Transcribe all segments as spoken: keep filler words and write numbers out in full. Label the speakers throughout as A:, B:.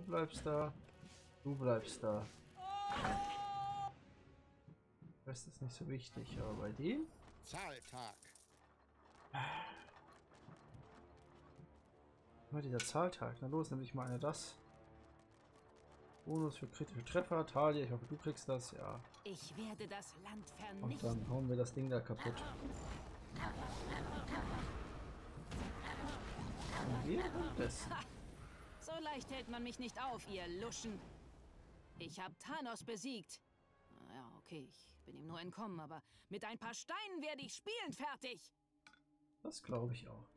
A: bleibst da. Du bleibst da. Das ist nicht so wichtig, aber bei dem...
B: Zahltag.
A: Mal dieser Zahltag. Na los, nimm dich mal eine das. Bonus für kritische Treffer. Talia, ich hoffe, du kriegst das. Ja.
C: Ich werde das Land
A: Und
C: vernichten.
A: dann hauen wir das Ding da kaputt. Und währenddessen...
C: So leicht hält man mich nicht auf, ihr Luschen. Ich habe Thanos besiegt. Ja, okay, ich bin ihm nur entkommen, aber mit ein paar Steinen werde ich spielend fertig.
A: Das glaube ich auch.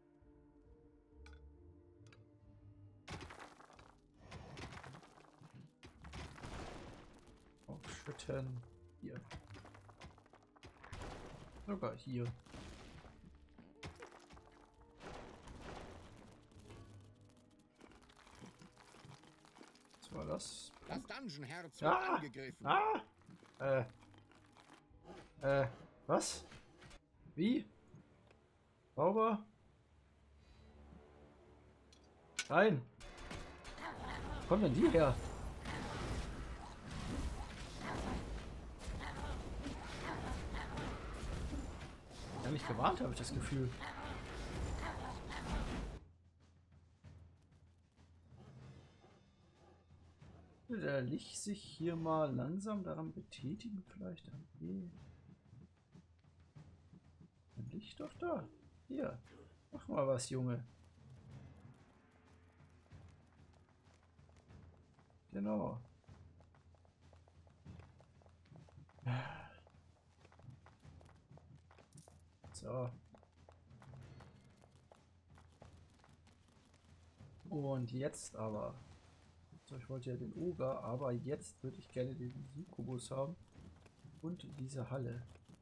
A: Aufschütten. Hier. Sogar hier. Was war das?
B: Das Dungeon-Herz wird
A: Ah!
B: angegriffen.
A: Ah! Äh. Äh. Was? Wie? Sauber? Nein! Wo kommen denn die her? Ja, mich gewarnt, habe ich das Gefühl. Der Licht sich hier mal langsam daran betätigen, vielleicht. Okay. Dann Licht doch da. Hier. Mach mal was, Junge. Genau. So. Und jetzt aber. So, ich wollte ja den Oger, aber jetzt würde ich gerne den Succubus haben. Und diese Halle.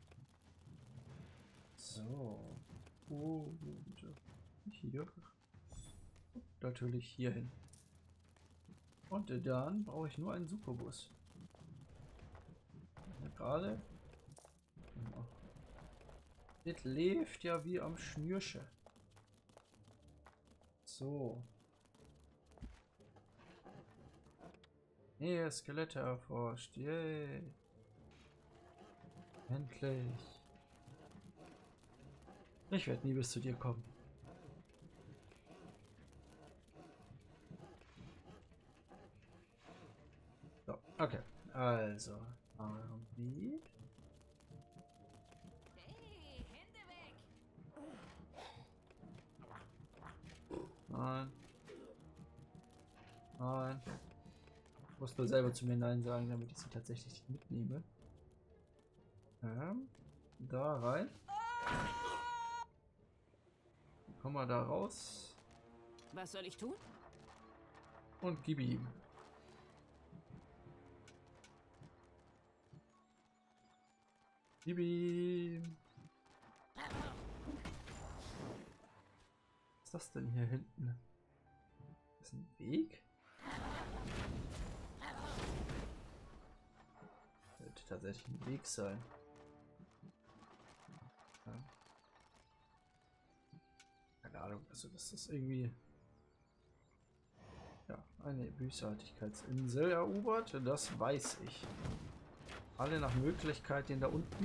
A: So. Und hier. Und natürlich hier hin. Und dann brauche ich nur einen Succubus. Gerade. Das lebt ja wie am Schnürsche. So. Nee, Skelette erforscht. Yay. Endlich. Ich werde nie bis zu dir kommen. So, okay. Also. Wie?
C: Hey, Hände weg!
A: Nein. Nein. Ich muss nur selber zu mir Nein sagen, damit ich sie tatsächlich mitnehme. Ähm, da rein. Komm mal da raus.
C: Was soll ich tun?
A: Und gib ihm. Gib ihm. Was ist das denn hier hinten? Ist ein Weg? Könnte tatsächlich ein Weg sein. Ja. Keine Ahnung, also das ist irgendwie ja, eine Bösartigkeitsinsel erobert, das weiß ich. Alle nach Möglichkeit den da unten.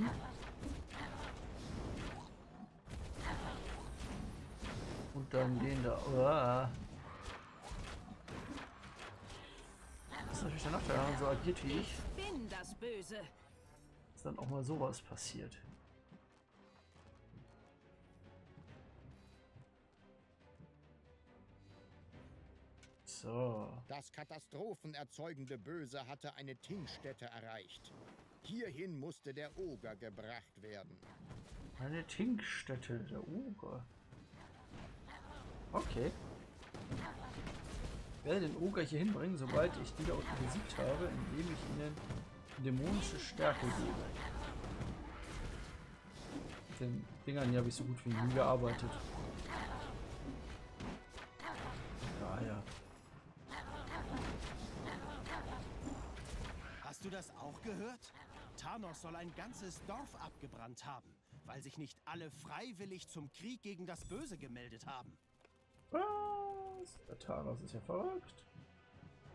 A: Und dann den da. Uah. Das ist natürlich der Nachteil, wenn man so agiert wie ich.
C: Ich bin das Böse.
A: Dass dann auch mal sowas passiert. So.
B: Das katastrophenerzeugende Böse hatte eine Tingstätte erreicht. Hierhin musste der Oger gebracht werden.
A: Eine Tinkstätte, der Oger. Okay. Ich werde den Oger hier hinbringen, sobald ich die da unten besiegt habe, indem ich ihnen dämonische Stärke gebe. Mit den Dingern hier habe ich so gut wie nie gearbeitet. Daher.
D: Hast du das auch gehört? Thanos soll ein ganzes Dorf abgebrannt haben, weil sich nicht alle freiwillig zum Krieg gegen das Böse gemeldet haben.
A: Was? Der Thanos ist ja verrückt.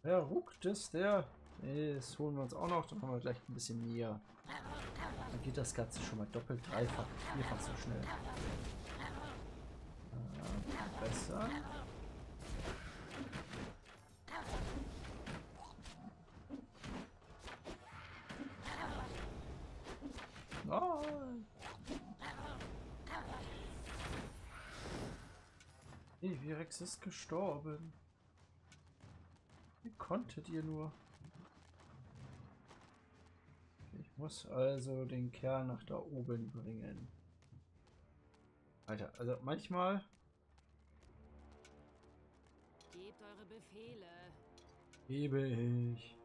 A: Ja, Ruck, das, der. Nee, das holen wir uns auch noch. Dann haben wir gleich ein bisschen mehr. Dann geht das Ganze schon mal doppelt, dreifach, vierfach so schnell. Äh, besser. Nein! Evirex ist gestorben. Wie konntet ihr nur? Ich muss also den Kerl nach da oben bringen. Alter, also manchmal...
C: Gebt eure Befehle.
A: Gebe ich.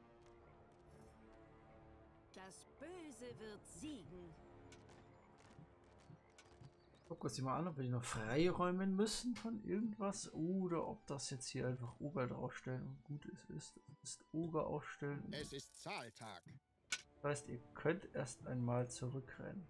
C: Das Böse wird siegen.
A: Guck uns mal an, ob wir die noch freiräumen müssen von irgendwas oder ob das jetzt hier einfach Oger draufstellen und gut ist. Ist, ist Oger aufstellen.
B: Es ist Zahltag.
A: Das heißt, ihr könnt erst einmal zurückrennen.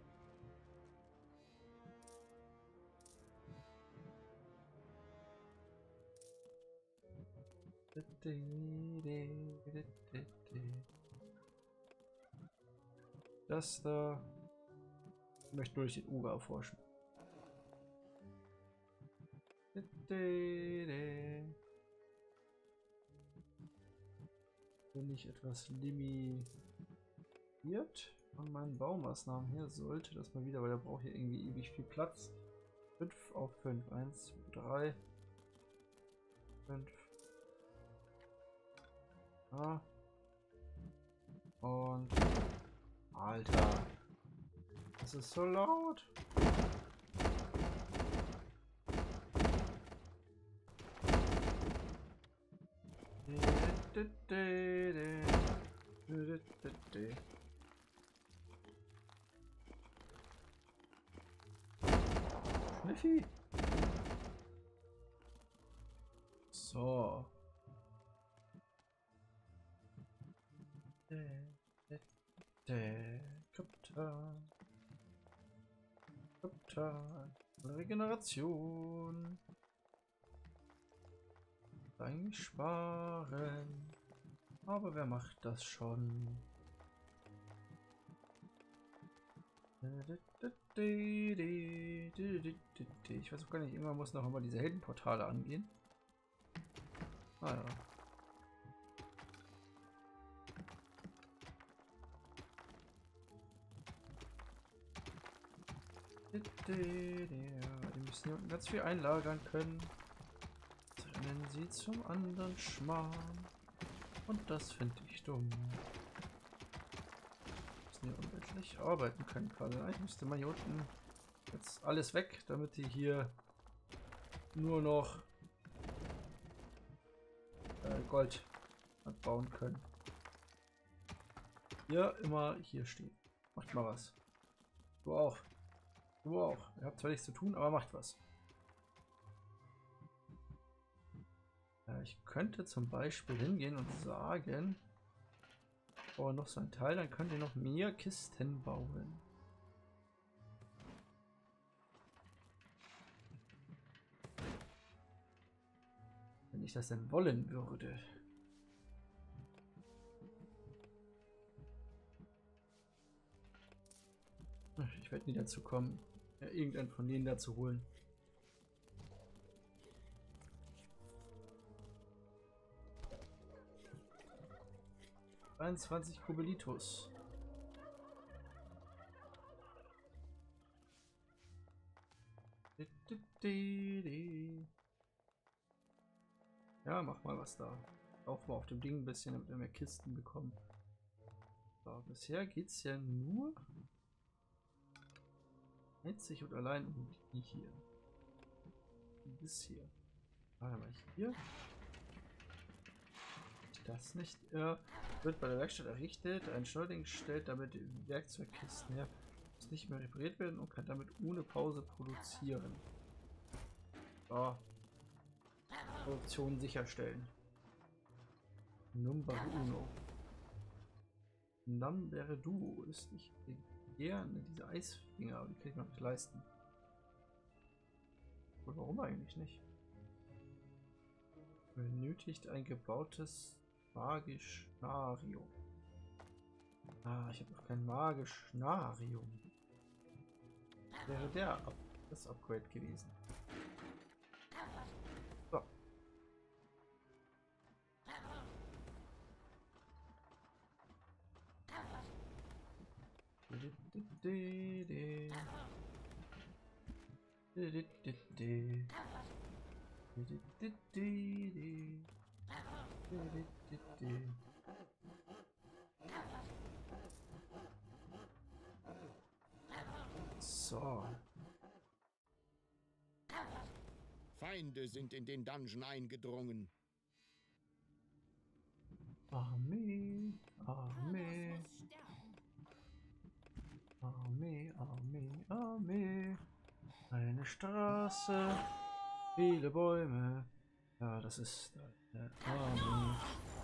A: Das da. Ich möchte nur den Oger erforschen. Wenn ich etwas limitiert von meinen Baumaßnahmen her, sollte das mal wieder, weil er braucht hier irgendwie ewig viel Platz. fünf auf fünf. eins, drei, fünf. Ah. Und. Alter. Das ist so laut. Schniffi. So. Kapitän. Kapitän. Regeneration. Eigentlich sparen. Aber wer macht das schon? Ich weiß auch gar nicht, irgendwann muss noch immer diese Heldenportale angehen. Ah ja. Die müssen hier unten ganz viel einlagern können. Rennen sie zum anderen Schmarrn. Und das finde ich dumm. Müssen hier unendlich arbeiten können gerade. Ich müsste mal hier unten jetzt alles weg, damit die hier nur noch äh, Gold bauen können. Hier immer hier stehen. Macht mal was. Du auch. Du auch. Ihr habt zwar nichts zu tun, aber macht was. Ja, ich könnte zum Beispiel hingehen und sagen, oh, noch so ein Teil, dann könnt ihr noch mehr Kisten bauen. Wenn ich das denn wollen würde. Ich werde nie dazu kommen, ja, irgendeinen von denen da zu holen. einundzwanzig Kubelitos. Ja, mach mal was da. Auch mal auf dem Ding ein bisschen, damit wir mehr Kisten bekommen. So, bisher geht es ja nur einzig und allein um die hier. Bis hier. Warte mal, hier. Das nicht. Er wird bei der Werkstatt errichtet. Ein Schneuerding stellt damit Werkzeugkisten her. Muss nicht mehr repariert werden und kann damit ohne Pause produzieren. So. Produktion sicherstellen. Number uno. Number duo ist nicht gerne diese Eisfinger, aber die kann ich mir nicht leisten. Und warum eigentlich nicht? Benötigt ein gebautes Magischnarium. Ah, ich habe noch kein Magischnarium. Wäre der Up das Upgrade gewesen. So. So.
B: Feinde sind in den Dungeon eingedrungen.
A: Armee, Armee. Armee, Armee, Armee. Eine Straße, viele Bäume. Ja, das ist eine Armee.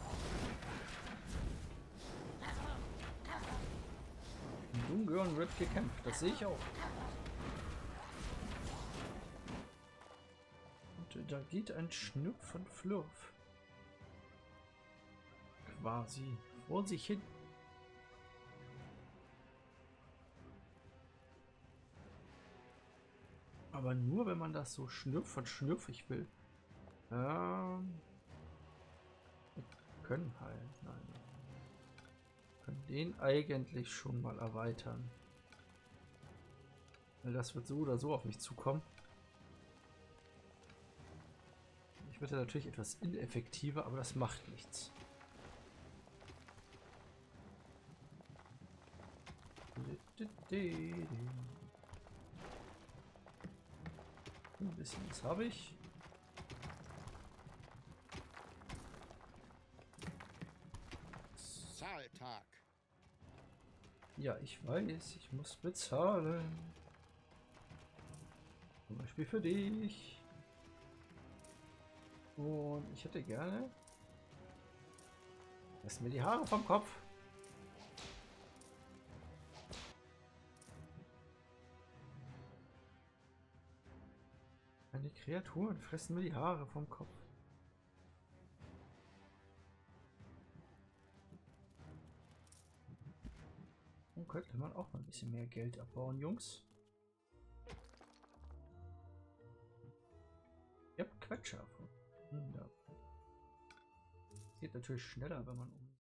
A: In Dungörn wird gekämpft, das sehe ich auch. Und da geht ein Schnupf von Flurf quasi vor sich hin. Aber nur, wenn man das so schnürf und schnürfig will. Ähm, wir können heilen. Nein. Wir können den eigentlich schon mal erweitern. Weil das wird so oder so auf mich zukommen. Ich werde natürlich etwas ineffektiver, aber das macht nichts. Ein bisschen was habe ich.
B: Zahltag.
A: Ja, ich weiß, ich muss bezahlen. Zum Beispiel für dich. Und ich hätte gerne... Lass mir die Haare vom Kopf. Meine Kreaturen fressen mir die Haare vom Kopf. Und könnte man auch mal ein bisschen mehr Geld abbauen, Jungs. Ja, Quetscher. Ja. Geht natürlich schneller, wenn man um